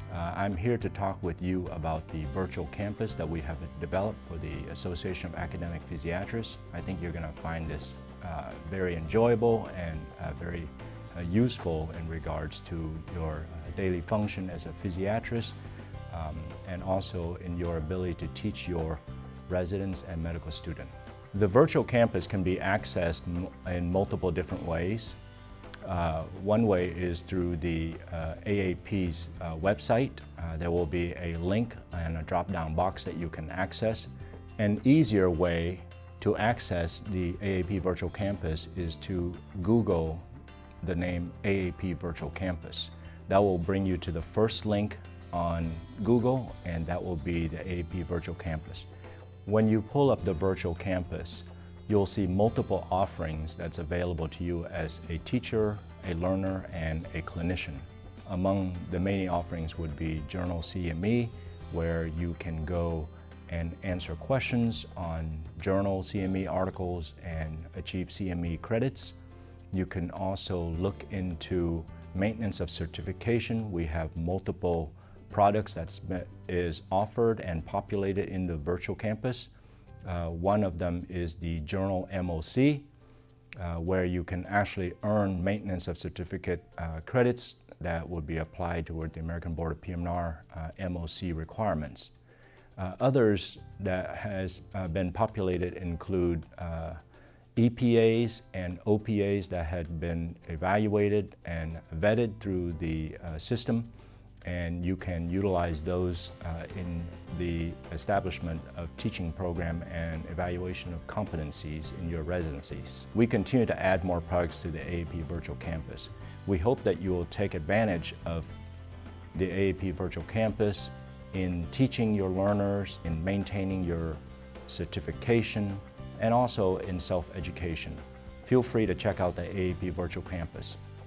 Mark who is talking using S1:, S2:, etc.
S1: I'm here to talk with you about the virtual campus that we have developed for the Association of Academic Physiatrists. I think you're going to find this very enjoyable and very useful in regards to your daily function as a physiatrist and also in your ability to teach your residents and medical students. The virtual campus can be accessed in multiple different ways. One way is through the AAP's website. There will be a link and a drop-down box that you can access. An easier way to access the AAP Virtual Campus is to Google the name AAP Virtual Campus. That will bring you to the first link on Google, and that will be the AAP Virtual Campus. When you pull up the virtual campus, you'll see multiple offerings that's available to you as a teacher, a learner, and a clinician. Among the main offerings would be Journal CME, where you can go and answer questions on Journal CME articles and achieve CME credits. You can also look into maintenance of certification. We have multiple products that is offered and populated in the virtual campus. One of them is the Journal MOC, where you can actually earn maintenance of certificate credits that would be applied toward the American Board of PM&R MOC requirements. Others that has been populated include EPAs and OPAs that had been evaluated and vetted through the system, and you can utilize those in the establishment of teaching program and evaluation of competencies in your residencies. We continue to add more products to the AAP Virtual Campus. We hope that you will take advantage of the AAP Virtual Campus in teaching your learners, in maintaining your certification, and also in self-education. Feel free to check out the AAP Virtual Campus.